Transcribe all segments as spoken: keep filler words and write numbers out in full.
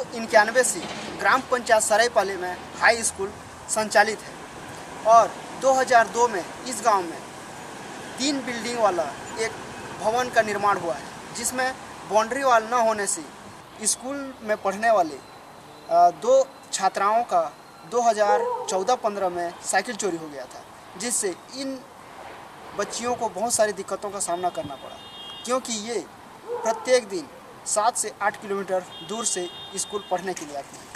इक्यानवे से ग्राम पंचायत सरायपाली में हाई स्कूल संचालित है और दो हज़ार दो में इस गांव में तीन बिल्डिंग वाला एक भवन का निर्माण हुआ है, जिसमें बाउंड्री वाल न होने से स्कूल में पढ़ने वाले दो छात्राओं का दो हज़ार चौदह पंद्रह में साइकिल चोरी हो गया था, जिससे इन बच्चियों को बहुत सारी दिक्कतों का सामना करना पड़ा, क्योंकि ये प्रत्येक दिन सात से आठ किलोमीटर दूर से स्कूल पढ़ने के लिए आती हैं।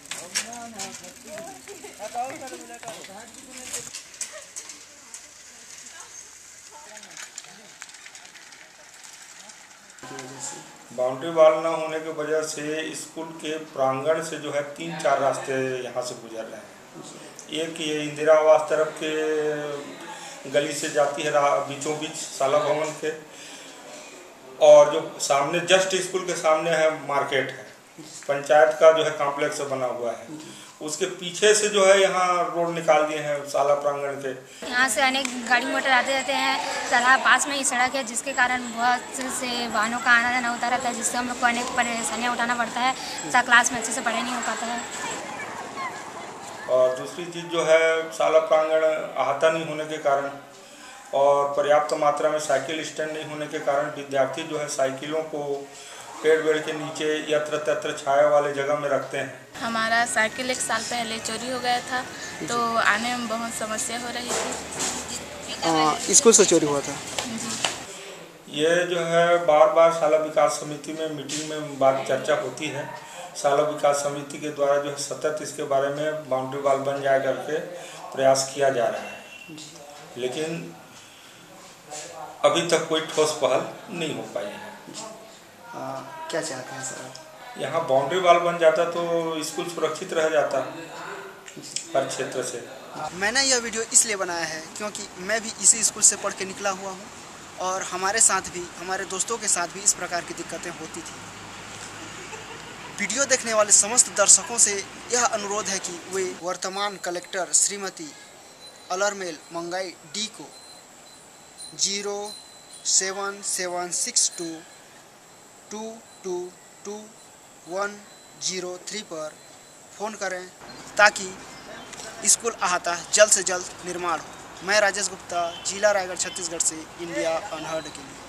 बाउंड्री वाल न होने की वजह से स्कूल के प्रांगण से जो है तीन चार रास्ते यहाँ से गुजर रहे हैं। एक ये इंदिरा आवास तरफ के गली से जाती है बीचों बीच शाला भवन के, और जो सामने जस्ट स्कूल के सामने है मार्केट है, पंचायत का जो है कॉम्प्लेक्स बना हुआ है, उसके पीछे से जो है यहाँ रोड निकाल दिए हैं शाला प्रांगण के। यहाँ से अनेक गाड़ी मोटर आते रहते हैं, तालाब पास में ही सड़क है, जिसके कारण बहुत से वाहनों का आना जाना होता रहता है, जिससे हम लोग को अनेक परेशानियाँ उठाना पड़ता है तथा क्लास में अच्छे से पढ़ाई नहीं हो पाता है। और दूसरी चीज़ जो है शाला प्रांगण अहाता नहीं होने के कारण और पर्याप्त मात्रा में साइकिल स्टैंड नहीं होने के कारण विद्यार्थी जो है साइकिलों को पेड़ वेड़ के नीचे यत्र तत्र छाया वाले जगह में रखते हैं। हमारा साइकिल एक साल पहले चोरी हो गया था, तो आने में बहुत समस्या हो रही थी। स्कूल से चोरी हुआ था जी। ये जो है बार बार शाला विकास समिति में मीटिंग में बात चर्चा होती है। शाला विकास समिति के द्वारा जो है सतत इसके बारे में बाउंड्री वाल बन जाए करके प्रयास किया जा रहा है, लेकिन अभी तक कोई ठोस पहल नहीं हो पाई है। आ, क्या चाहते हैं सर? यहाँ बाउंड्री वाल बन जाता तो स्कूल सुरक्षित रह जाता हर क्षेत्र से। मैंने यह वीडियो इसलिए बनाया है क्योंकि मैं भी इसी स्कूल से पढ़ के निकला हुआ हूँ और हमारे साथ भी, हमारे दोस्तों के साथ भी इस प्रकार की दिक्कतें होती थी। वीडियो देखने वाले समस्त दर्शकों से यह अनुरोध है कि वे वर्तमान कलेक्टर श्रीमती अलरमेल मंगाई डी को zero seven seven six two two two two one zero three पर फ़ोन करें ताकि स्कूल अहाता जल्द से जल्द निर्माण हो। मैं राजेश गुप्ता, जिला रायगढ़, छत्तीसगढ़ से इंडिया अनहर्ड के लिए।